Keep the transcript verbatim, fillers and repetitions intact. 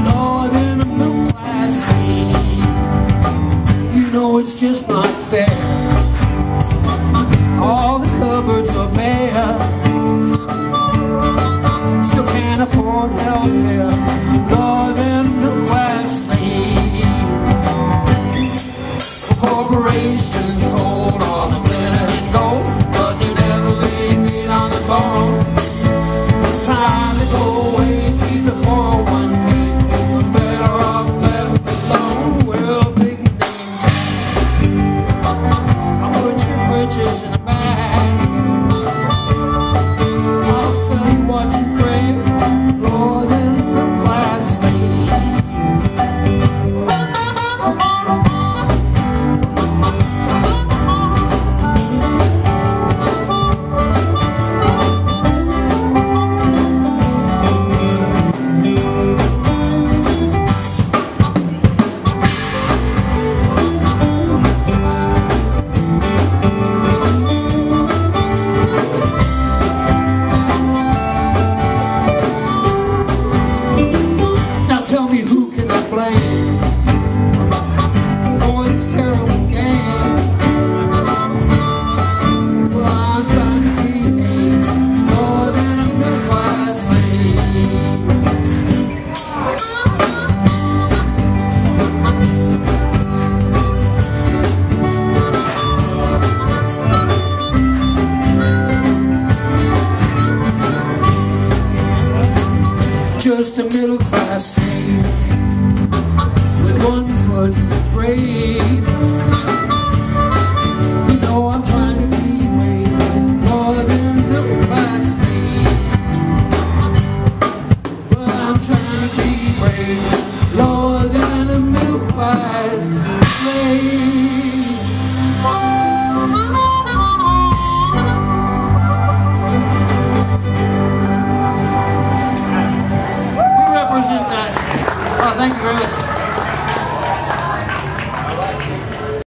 Lord, in a middle class slave. You know it's just not fair. All the cupboards are bare. Still can't afford health care. Lord, in a middle class slave. Corporations hold all the glitter and gold, but they never lay meat on the bone. Time to go away, keep the four oh one k. Better off left alone. Well, big names, I'll put your purchase in a bag. I'll sell you what you crave, more than the class slave. Tell me, who can I blame for this terrible game? Well, I'm trying to behave more than a middle class slave. Just a middle class slave with one foot in the grave.